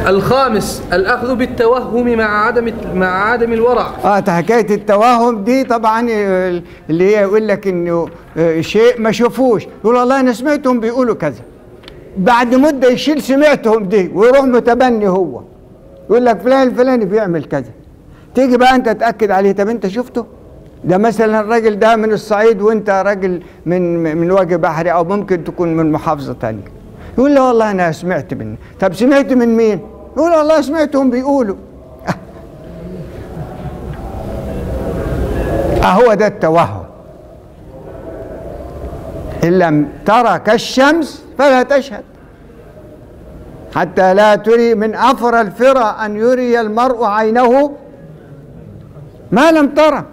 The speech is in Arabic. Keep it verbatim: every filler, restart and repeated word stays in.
الخامس الأخذ بالتوهم مع عدم مع عدم الورع. اه حكايه التوهم دي طبعا اللي هي يقول لك انه شيء ما شافوش، يقول والله انا سمعتهم بيقولوا كذا، بعد مده يشيل سمعتهم دي ويروح متبني هو يقول لك فلان الفلاني بيعمل كذا، تيجي بقى انت تاكد عليه، طب انت شفته؟ ده مثلا الراجل ده من الصعيد وانت راجل من من وجه بحري او ممكن تكون من محافظه ثانيه، يقول له والله انا سمعت منه. طب سمعت من مين؟ يقول والله سمعتهم بيقولوا. اهو ده التوهم. ان لم ترى كالشمس فلا تشهد، حتى لا تري من أفرى الفرى أن يري المرء عينه ما لم ترى.